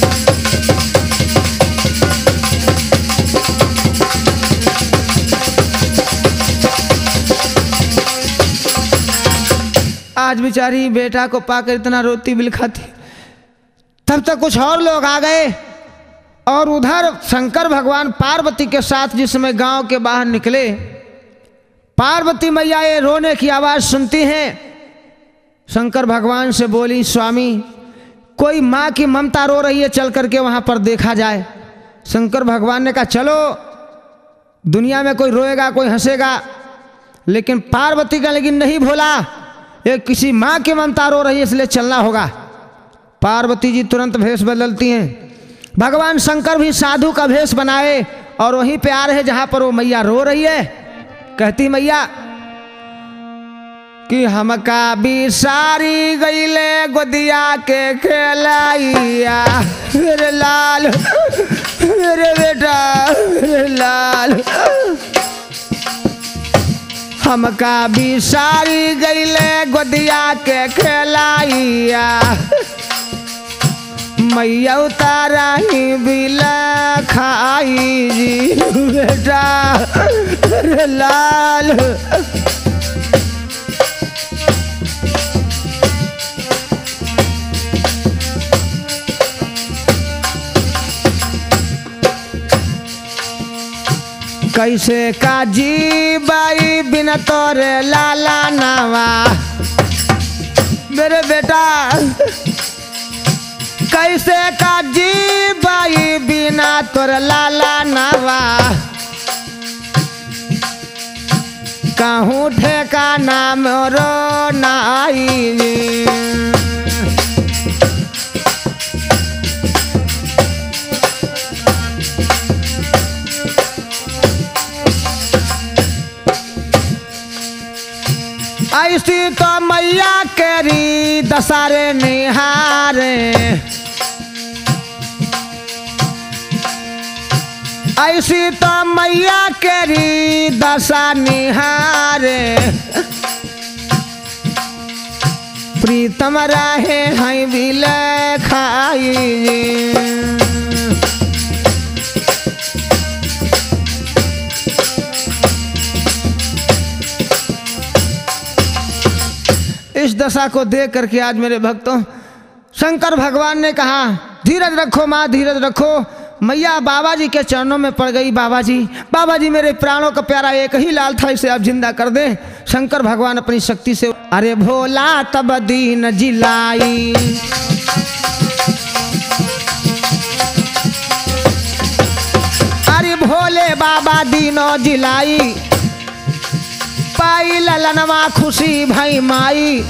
आज बेचारी बेटा को पाकर इतना रोती बिलखाती। तब तक कुछ और लोग आ गए और उधर शंकर भगवान पार्वती के साथ जिस समय गांव के बाहर निकले, पार्वती मैया ये रोने की आवाज़ सुनती हैं। शंकर भगवान से बोली, स्वामी कोई माँ की ममता रो रही है, चल करके वहाँ पर देखा जाए। शंकर भगवान ने कहा चलो, दुनिया में कोई रोएगा कोई हंसेगा, लेकिन पार्वती का लेकिन नहीं भोला, ये किसी माँ की ममता रो रही है इसलिए चलना होगा। पार्वती जी तुरंत भेष बदलती हैं। भगवान शंकर भी साधु का भेष बनाए और वहीं पे आ रहे जहाँ पर वो मैया रो रही है। कहती मैया कि हमका भी सारी गईले गोदिया के खेलाइया, मेरे लाल मेरे बेटा मेरे लाल, हमका भी सारी गईले गोदिया के खेलाइया, मैया उतारा ही बिला खाई जी बेटा मेरे लाल। कैसे काजी बाई बिना तोरे लाला नावा, मेरे बेटा कैसे काजी बाई बिना तोरे लाला नावा, कहूँ ठेकाना मोरो नाई। ऐसी तो मैया केरी दशहरे निहारे, ऐसी तो मैया केरी दशा निहारे, प्रीतम रहे हैं बिले खाई। इस दशा को देख करके आज मेरे भक्तों शंकर भगवान ने कहा धीरज रखो माँ धीरज रखो। मैया बाबा जी के चरणों में पड़ गई। बाबा जी मेरे प्राणों का प्यारा एक ही लाल था, इसे आप जिंदा कर दें। शंकर भगवान अपनी शक्ति से अरे भोला तब दीन जिलाई, अरे भोले बाबा दीनो जिलाई, पाई ललनवा खुशी भाई माई।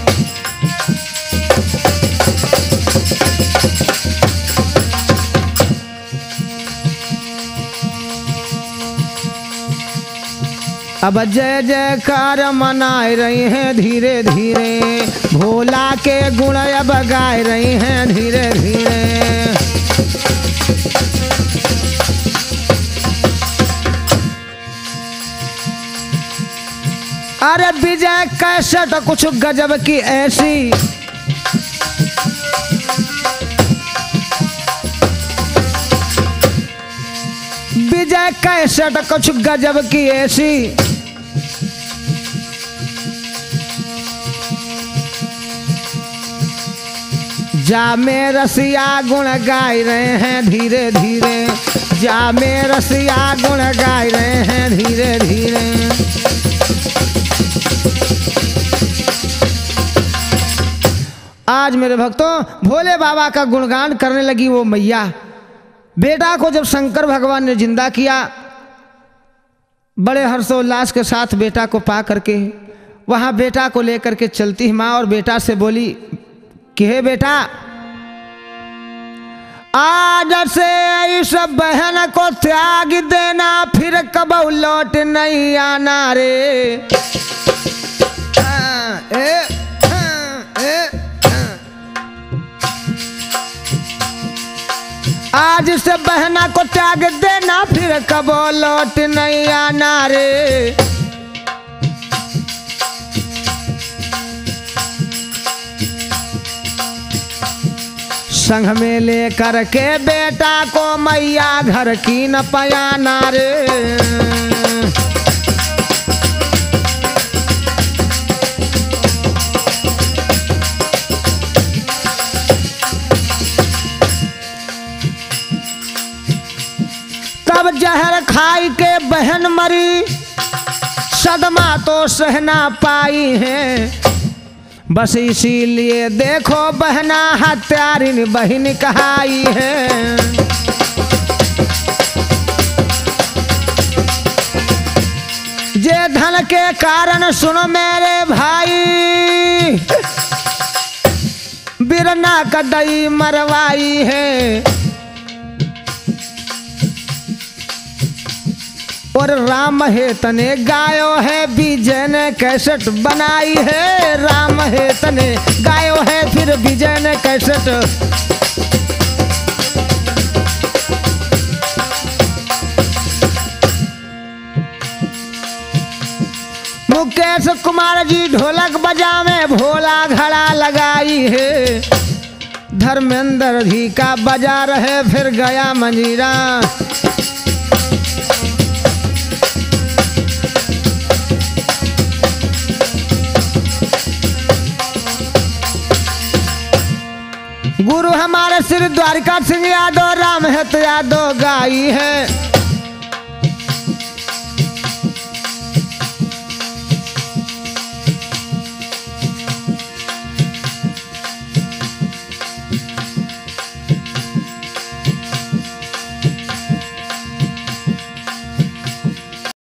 अब जय जयकार मनाए रही हैं धीरे धीरे, भोला के गुण अब गाए रही हैं धीरे धीरे। अरे विजय कैसेट कुछ गजब की ऐसी, विजय कैसेट कुछ गजब की ऐसी, जा में रसिया गुण गाय रहे हैं धीरे धीरे, जा में रसिया गुण गाय रहे हैं धीरे धीरे। आज मेरे भक्तों भोले बाबा का गुणगान करने लगी वो मैया। बेटा को जब शंकर भगवान ने जिंदा किया, बड़े हर्षोल्लास के साथ बेटा को पा करके वहाँ बेटा को लेकर के चलती है माँ, और बेटा से बोली कि हे बेटा, आज से इस बहन को त्याग देना, फिर कब लौट नहीं आना रे। आज से बहना को त्याग देना, फिर कब लौट नहीं आना रे। संग में लेकर के बेटा को मैया घर की न पयाना रे। तब जहर खाई के बहन मरी, सदमा तो सहना पाई है। बस इसीलिए देखो बहना हत्यारिन बहन कहाई है। जे धन के कारण सुनो मेरे भाई, बिरना कदई मरवाई है। और राम है तने गायो है विजय ने कैसेट बनाई है। राम है तने गायो है फिर विजय ने कैसेट। मुकेश कुमार जी ढोलक बजावे, भोला घड़ा लगाई है। धर्मेंद्र जी का बजा रहे फिर गया मंजीरा। गुरु हमारे श्री द्वारिका सिंह यादव, राम है तो यादव गाई है।